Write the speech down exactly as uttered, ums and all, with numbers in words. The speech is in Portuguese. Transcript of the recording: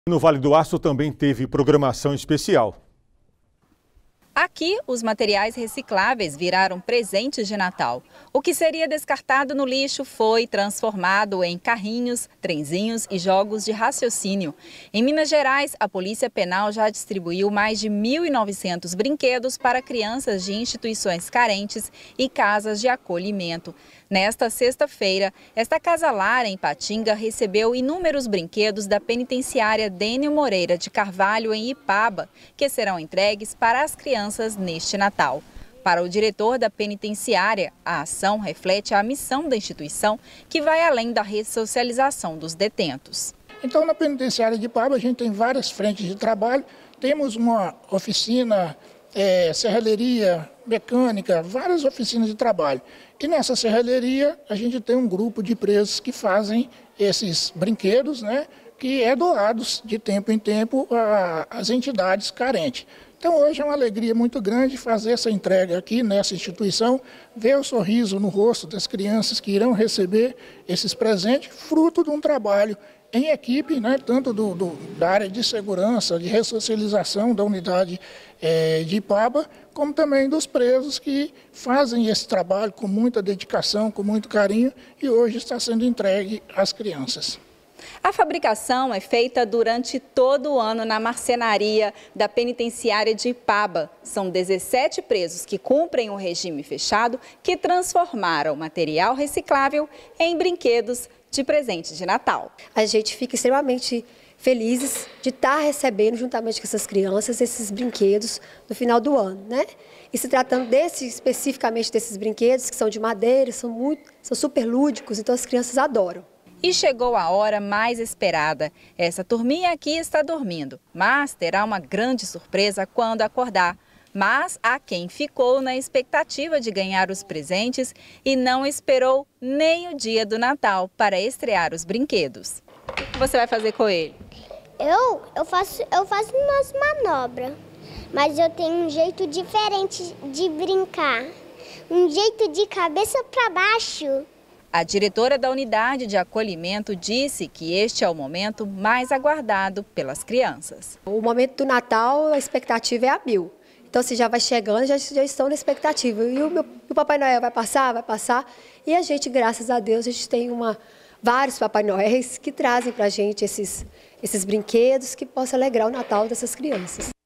No Vale do Aço também teve programação especial. Aqui, os materiais recicláveis viraram presentes de Natal. O que seria descartado no lixo foi transformado em carrinhos, trenzinhos e jogos de raciocínio. Em Minas Gerais, a Polícia Penal já distribuiu mais de mil e novecentos brinquedos para crianças de instituições carentes e casas de acolhimento. Nesta sexta-feira, esta casa lar em Patinga recebeu inúmeros brinquedos da penitenciária Dênio Moreira de Carvalho, em Ipaba, que serão entregues para as crianças neste Natal. Para o diretor da penitenciária, a ação reflete a missão da instituição, que vai além da ressocialização dos detentos. Então, na penitenciária de Ipaba, a gente tem várias frentes de trabalho. Temos uma oficina, é, serralheria, mecânica, várias oficinas de trabalho. E nessa serralheria, a gente tem um grupo de presos que fazem esses brinquedos, né, que é doados de tempo em tempo às entidades carentes. Então, hoje é uma alegria muito grande fazer essa entrega aqui nessa instituição, ver o sorriso no rosto das crianças que irão receber esses presentes, fruto de um trabalho em equipe, né, tanto do, do, da área de segurança, de ressocialização da unidade é, de Ipaba, como também dos presos que fazem esse trabalho com muita dedicação, com muito carinho, e hoje está sendo entregue às crianças. A fabricação é feita durante todo o ano na marcenaria da penitenciária de Ipaba. São dezessete presos que cumprem o regime fechado que transformaram material reciclável em brinquedos de presente de Natal. A gente fica extremamente felizes de estar recebendo, juntamente com essas crianças, esses brinquedos no final do ano, né? E se tratando desse, especificamente desses brinquedos, que são de madeira, são, muito, são super lúdicos, então as crianças adoram. E chegou a hora mais esperada. Essa turminha aqui está dormindo, mas terá uma grande surpresa quando acordar. Mas há quem ficou na expectativa de ganhar os presentes e não esperou nem o dia do Natal para estrear os brinquedos. O que você vai fazer com ele? Eu, eu, faço, eu faço umas manobras, mas eu tenho um jeito diferente de brincar. Um jeito de cabeça para baixo. A diretora da unidade de acolhimento disse que este é o momento mais aguardado pelas crianças. O momento do Natal, a expectativa é a mil. Então, se já vai chegando, já, já estão na expectativa. E o, meu, o Papai Noel vai passar, vai passar. E a gente, graças a Deus, a gente tem uma, vários Papai Noéis que trazem para a gente esses, esses brinquedos que possam alegrar o Natal dessas crianças.